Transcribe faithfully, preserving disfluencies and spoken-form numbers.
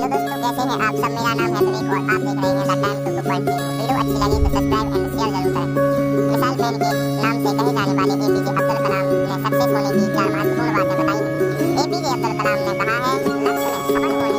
Hello दोस्तों, कैसे हैं आप सब। मेरा नाम है तरीक और आप देख रहे हैं the time to point. Video अच्छी लगी तो सब्सक्राइब एंड शेयर जरूर करें। मिसाल मैन के नाम से कहे जाने वाले एपीजे अब्दुल कलाम ने सक्सेस होने की चार महत्वपूर्ण बातें बताई हैं। एपीजे अब्दुल कलाम ने कहा है, लक्ष्य में सफल होने